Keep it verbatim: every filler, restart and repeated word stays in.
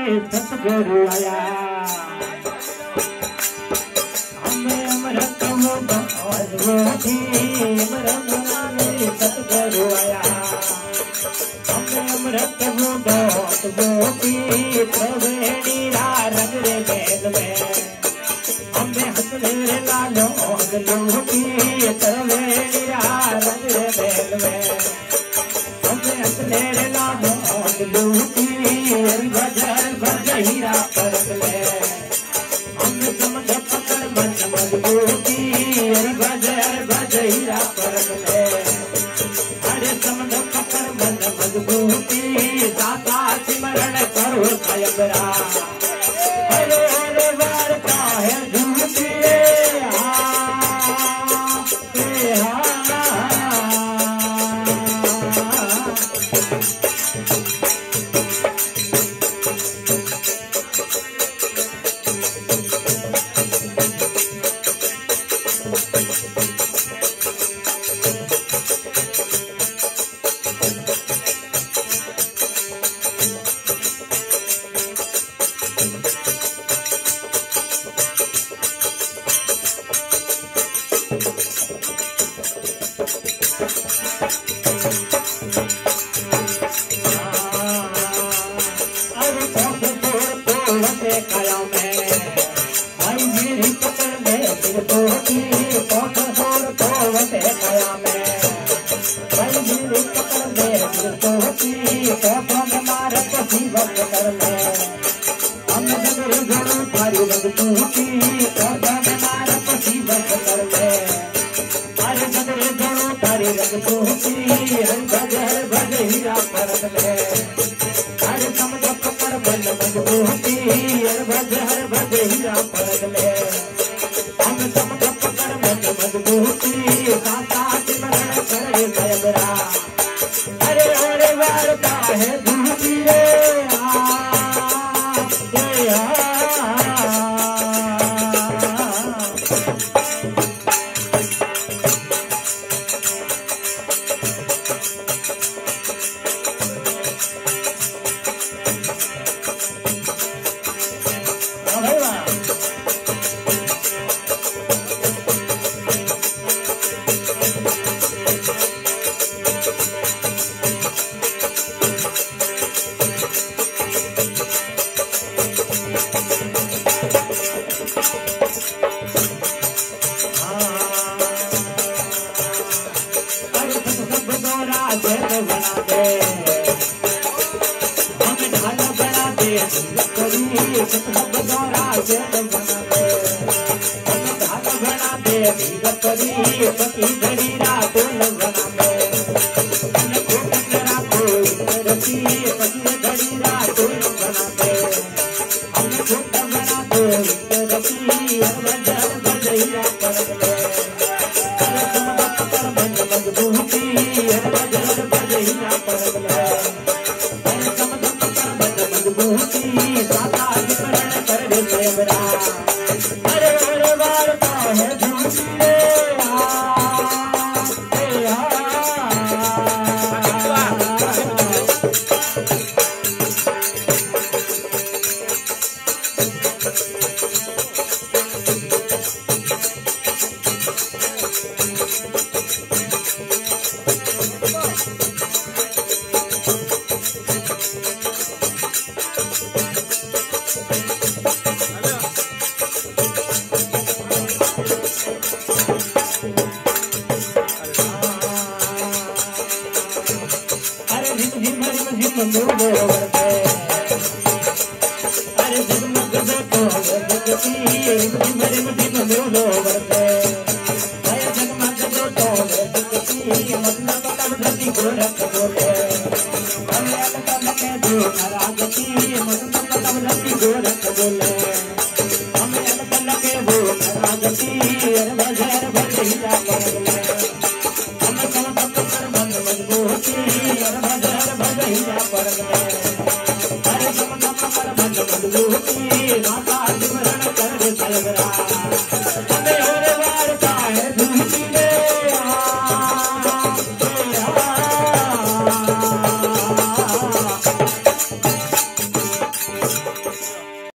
सतगुरु आया हमें अमृत मोती सतगुरु आया हमें अमृत मोती प्रवेणी रंग रे मेल में हमें हंसने लालो लोटी प्रवेणी रंग रे मेल में हमें हंसने लालो लोटी भजन भज हीरा परत ले हम समझ पकड़ मन मजबूती भजन भज हीरा परत ले अरे समझ पकड़ मन मजबूती दाता सिमरण करो सायबरा अरे अरे वार्ता है झूठी Hare